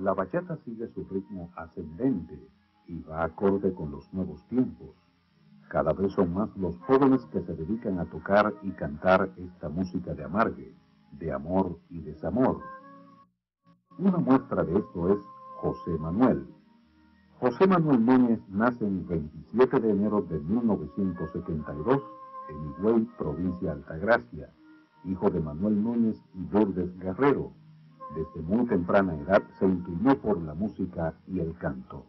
La bachata sigue su ritmo ascendente y va acorde con los nuevos tiempos. Cada vez son más los jóvenes que se dedican a tocar y cantar esta música de amargue, de amor y desamor. Una muestra de esto es José Manuel. José Manuel Núñez nace el 27 de enero de 1972 en Higüey, provincia de Altagracia, hijo de Manuel Núñez y Lourdes Guerrero. Desde muy temprana edad se inclinó por la música y el canto.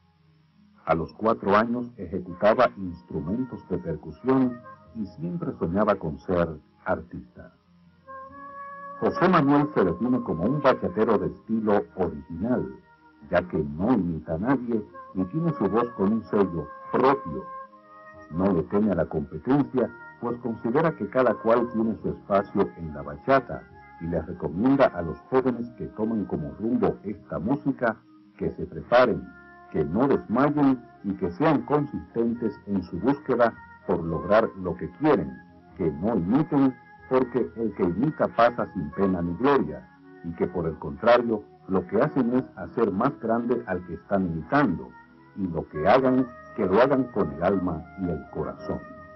A los 4 años ejecutaba instrumentos de percusión y siempre soñaba con ser artista. José Manuel se define como un bachatero de estilo original, ya que no imita a nadie y tiene su voz con un sello propio. No le teme a la competencia, pues considera que cada cual tiene su espacio en la bachata y le recomienda a los jóvenes que tomen como rumbo esta música que se preparen, que no desmayen y que sean consistentes en su búsqueda por lograr lo que quieren, que no imiten, porque el que imita pasa sin pena ni gloria, y que por el contrario, lo que hacen es hacer más grande al que están imitando, y lo que hagan, que lo hagan con el alma y el corazón.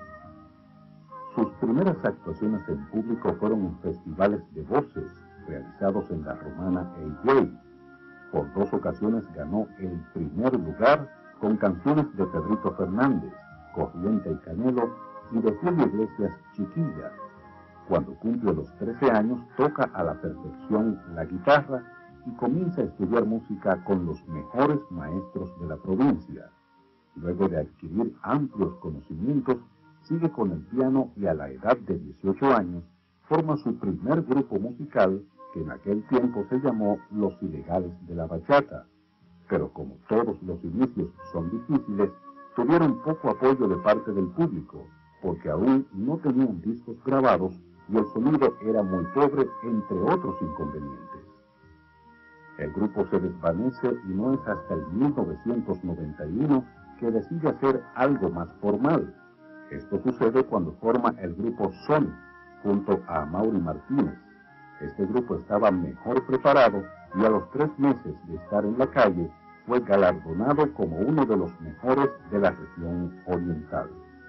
Sus primeras actuaciones en público fueron en festivales de voces, realizados en La Romana e Higüey. Por 2 ocasiones ganó el primer lugar con canciones de Pedrito Fernández, Corriente y Canelo, y de Julio Iglesias, Chiquilla. Cuando cumple los 13 años, toca a la perfección la guitarra y comienza a estudiar música con los mejores maestros de la provincia. Luego de adquirir amplios conocimientos, sigue con el piano y a la edad de 18 años forma su primer grupo musical, que en aquel tiempo se llamó Los Ilegales de la Bachata. Pero como todos los inicios son difíciles, tuvieron poco apoyo de parte del público, porque aún no tenían discos grabados y el sonido era muy pobre, entre otros inconvenientes. El grupo se desvanece y no es hasta el 1991 que decide hacer algo más formal. Esto sucede cuando forma el grupo Sony, junto a Amaury Martínez. Este grupo estaba mejor preparado y a los 3 meses de estar en la calle fue galardonado como uno de los mejores de la región oriental.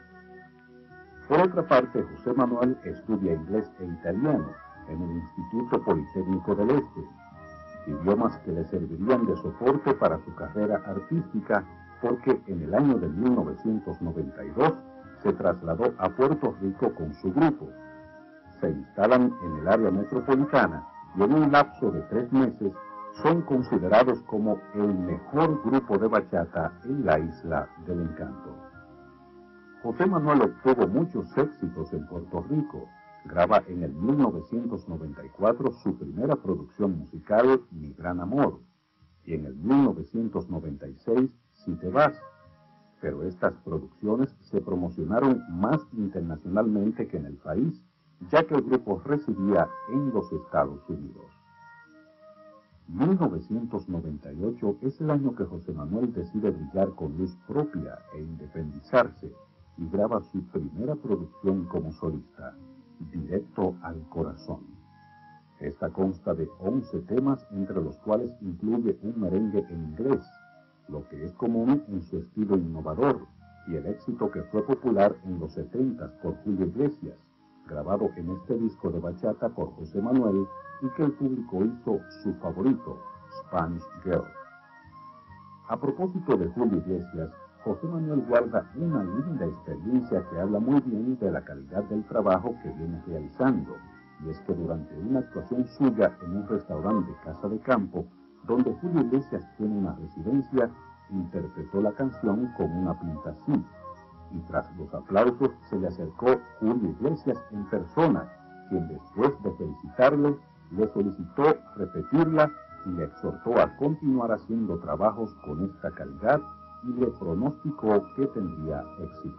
Por otra parte, José Manuel estudia inglés e italiano en el Instituto Politécnico del Este, idiomas que le servirían de soporte para su carrera artística, porque en el año de 1992 se trasladó a Puerto Rico con su grupo. Se instalan en el área metropolitana y en un lapso de 3 meses son considerados como el mejor grupo de bachata en la Isla del Encanto. José Manuel obtuvo muchos éxitos en Puerto Rico. Graba en el 1994 su primera producción musical, Mi Gran Amor, y en el 1996, Si Te Vas. Pero estas producciones se promocionaron más internacionalmente que en el país, ya que el grupo residía en los Estados Unidos. 1998 es el año que José Manuel decide brillar con luz propia e independizarse y graba su primera producción como solista, Directo al Corazón. Esta consta de 11 temas, entre los cuales incluye un merengue en inglés, lo que es común en su estilo innovador, y el éxito que fue popular en los 70s por Julio Iglesias, grabado en este disco de bachata por José Manuel y que el público hizo su favorito, Spanish Girl. A propósito de Julio Iglesias, José Manuel guarda una linda experiencia que habla muy bien de la calidad del trabajo que viene realizando, y es que durante una actuación suya en un restaurante de Casa de Campo, donde Julio Iglesias tiene una residencia, interpretó la canción con una pinta así, y tras los aplausos se le acercó Julio Iglesias en persona, quien después de felicitarle, le solicitó repetirla y le exhortó a continuar haciendo trabajos con esta calidad y le pronosticó que tendría éxito.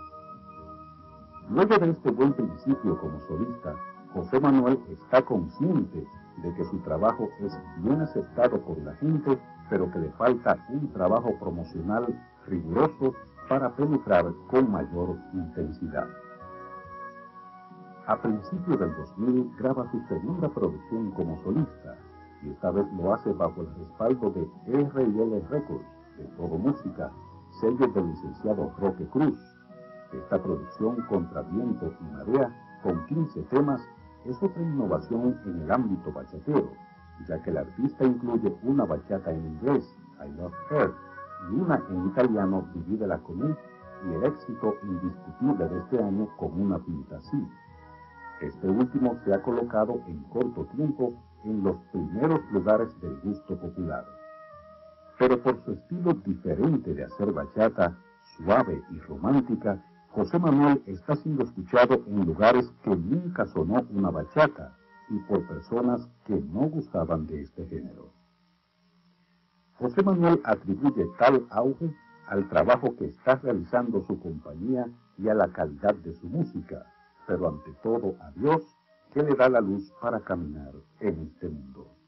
Luego de este buen principio como solista, José Manuel está consciente de que su trabajo es bien aceptado por la gente, pero que le falta un trabajo promocional riguroso para penetrar con mayor intensidad. A principios del 2000 graba su segunda producción como solista, y esta vez lo hace bajo el respaldo de R&L Records, de Todo Música, sello del licenciado Roque Cruz. Esta producción, Contra Viento y Marea, con 15 temas, es otra innovación en el ámbito bachatero, ya que el artista incluye una bachata en inglés, I Love Her, y una en italiano, Divídela con mí, y el éxito indiscutible de este año, Con una pinta así. Este último se ha colocado en corto tiempo en los primeros lugares del gusto popular. Pero por su estilo diferente de hacer bachata, suave y romántica, José Manuel está siendo escuchado en lugares que nunca sonó una bachata y por personas que no gustaban de este género. José Manuel atribuye tal auge al trabajo que está realizando su compañía y a la calidad de su música, pero ante todo a Dios, que le da la luz para caminar en este mundo.